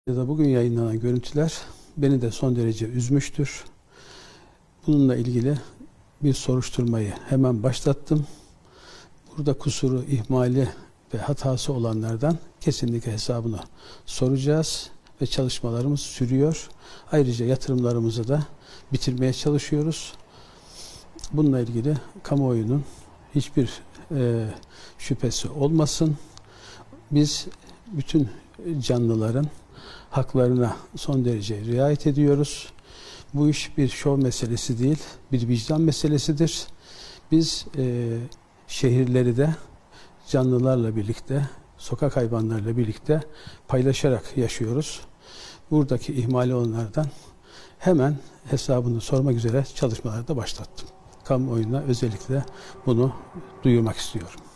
Ya da bugün yayınlanan görüntüler beni de son derece üzmüştür. Bununla ilgili bir soruşturmayı hemen başlattım. Burada kusuru, ihmali ve hatası olanlardan kesinlikle hesabını soracağız ve çalışmalarımız sürüyor. Ayrıca yatırımlarımızı da bitirmeye çalışıyoruz. Bununla ilgili kamuoyunun hiçbir şüphesi olmasın. Biz bütün canlıların haklarına son derece riayet ediyoruz. Bu iş bir şov meselesi değil, bir vicdan meselesidir. Biz şehirleri de canlılarla birlikte, sokak hayvanlarıyla birlikte paylaşarak yaşıyoruz. Buradaki ihmali olanlardan hemen hesabını sormak üzere çalışmalarda başlattım. Kamuoyuna özellikle bunu duyurmak istiyorum.